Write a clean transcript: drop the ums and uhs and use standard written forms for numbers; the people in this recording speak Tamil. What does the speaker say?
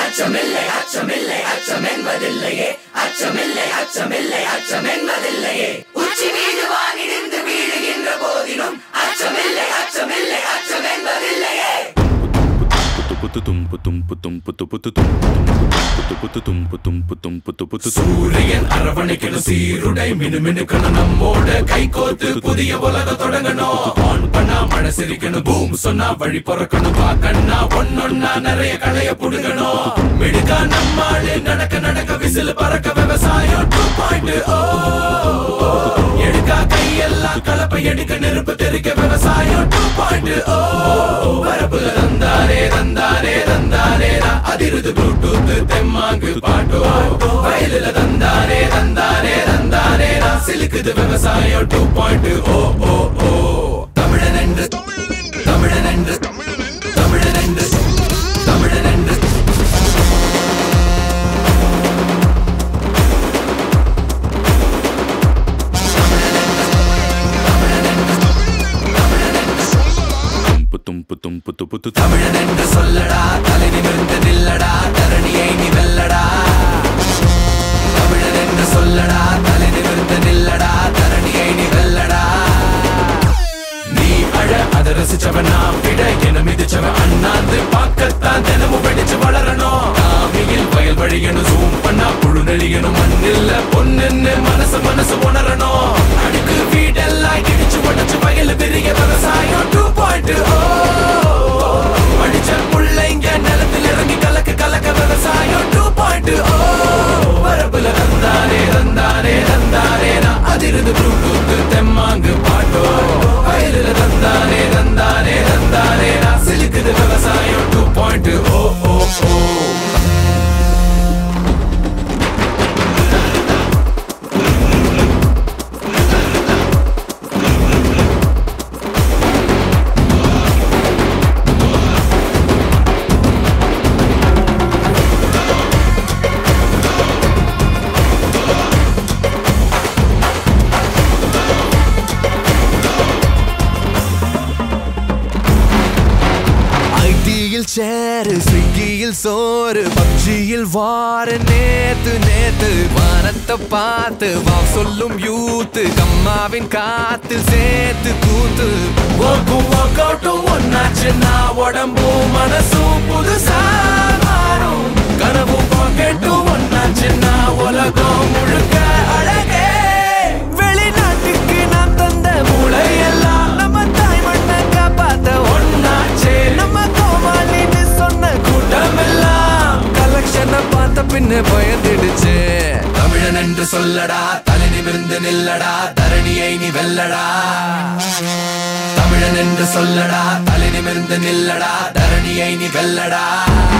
அச்சமில்லை அச்சமில்லை அச்சம் என்பதில்லையே அச்சமில்லை அச்சமில்லை அச்சம் என்பதில்லையே உச்சி மீது வானிடிந்து வீழுகின்ற போதிலும் அச்சமில்லை அச்சமில்லை அச்சம் என்பதில்லையே சூரியன் அரவணைக்கணும் சீருடை மினுமினுக்கணும் நம்மோட கை கோத்து புதிய உலக தொடங்கணும் ஆன் பண்ணா மழை சிரிக்கணும் பூம் சொன்னா வழி பிறக்கணும் பாக்கண்ணா ஒன்னொன்னா நிறைய களைய புடுங்கணும் மிடுக்கா நம்மாடு நடக்க நடக்க விசில் பறக்க விவசாயம் 2.0 எடுக்கா கையெல்லாம் கலப்பை எடுக்க நெருப்பு தெரிக்க விவசாயம் 2.0 வரப்புல தந்தாரே தந்தாரே தந்தாரே அதிருது ப்ளூடூத் தெம்மாங்கு பாட்டோ வயலுல தந்தாரே தந்தாரே தந்தாரே சிலுக்குது விவசாயம் 2.0 தமிழன் என்று தமிழன் என்று தமிழன் என்று தமிழன் என்று தமிழன் என்று சொல்லடா தலை நிமிர்ந்து நில்லடா தரணியை நீ வெல்லடா தமிழன் என்று சொல்லடா தலை நிமிர்ந்து நில்லடா தரணியை நீ வெல்லடா நீ அழ அதை ரசிச்சவன் நான் விட என மிதிச்சவன் அண்ணாந்து பார்க்கத்தான் தினமும் வெடிச்சு வளரணும் காமியில் வயல் வழியணும் ஜூம் பண்ணா புழு நெளியணும் மண்ணில்ல பொண்ணுன்னு மனசு மனசு உணரணும் அடுக்கு வீடெல்லாம் இடிச்சு உடச்சு வயல் விரிய விவசாயம் 2.0 படிச்ச புள்ளைங்க நிலத்தில் இறங்கி கலக்க கலக்க விவசாயம் 2.0 வரப்புல தந்தாரே தந்தாரே தந்தாரே அதிருது ப்ளூடூத் தெம்மாங்கு பாட்டோ வயலுல தந்தாரே தந்தாரே தந்தாரே சிலுக்குது விவசாயம் 2.0 சேரு ஸ்விக்கியில் சோறு பப்ஜியில் வார நேத்து நேத்து வானத்தை பார்த்து வா சொல்லும் யூத்து கம்மாவின் காத்து சேர்த்து கூத்து ஒர்க்கும் ஒர்க் அவுட்டும் ஒன்னாச்சுன்னா உடம்பும் மனசும் புதுசா மாறும் கனவும் பாக்கெட்டும் ஒன்னாச்சுன்னா உலகம் முழுக்க அழகே வெளிநாட்டுக்கு நான் தந்த மூளையெல்லாம் நம்ம தாய் மண்ணை காப்பாத்த ஒன்னாச்சே நம்ம கோமாளின்னு சொன்ன கூட்டமெல்லாம் கலெக்ஷனை பார்த்த பின்ன பயந்துடுச்சு தமிழன் என்று சொல்லடா தலை நிமிர்ந்து நில்லடா தரணியை நீ வெல்லடா தமிழன் என்று சொல்லடா தலை நிமிர்ந்து நில்லடா தரணியை நீ வெல்லடா